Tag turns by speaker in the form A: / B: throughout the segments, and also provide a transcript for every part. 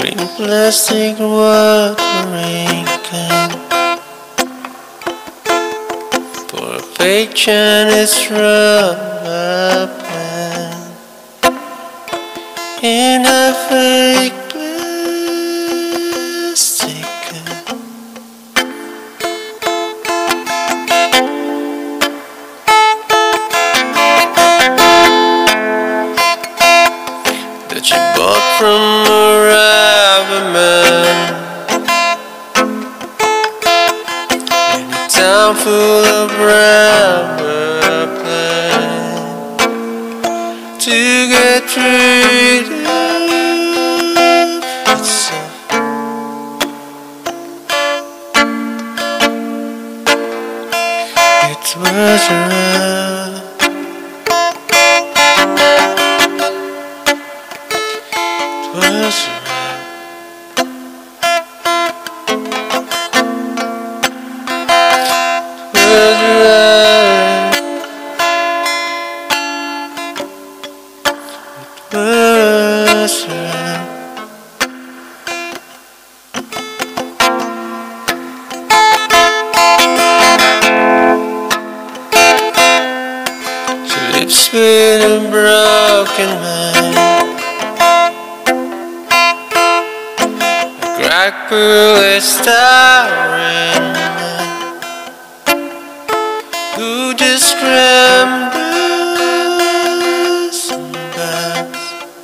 A: green plastic watering can for a fake Chinese rubber band in a fake plastic can. That you bought from a rubber man in a town full of rubber plants to get rid of itself. It was around. Was she lives with a broken man, crack bullet starring man who just scrambles and burns.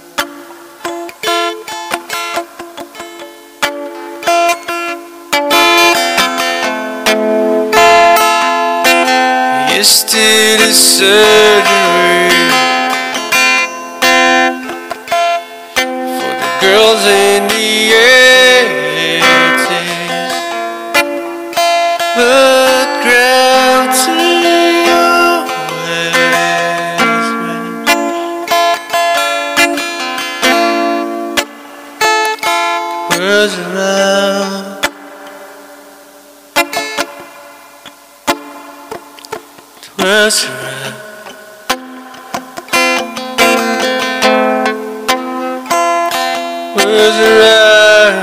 A: He used to do surgery for the girls in the but gravity always wins. Words around. Words around. Words around.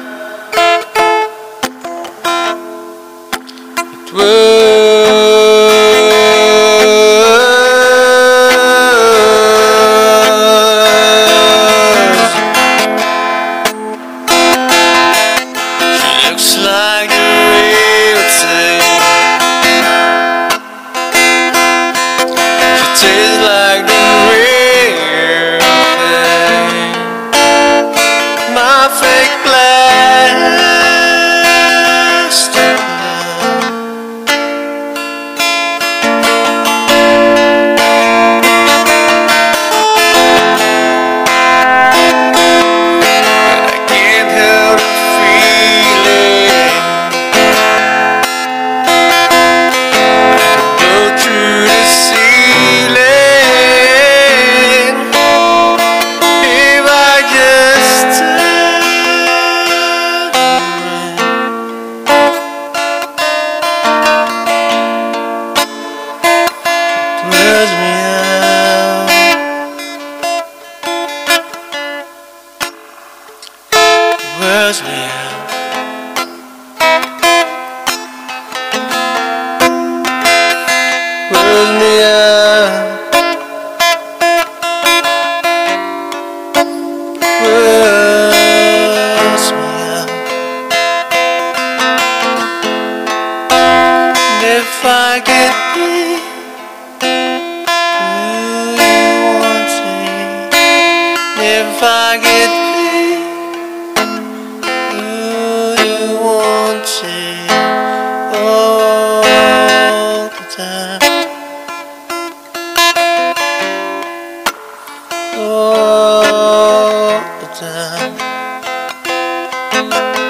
A: She looks like the real thing. She tastes like the real thing. My fake plastic love. Wears me out. Wears me out. Wears me out. And if I get me, who you want to? If I get all the time, all the time.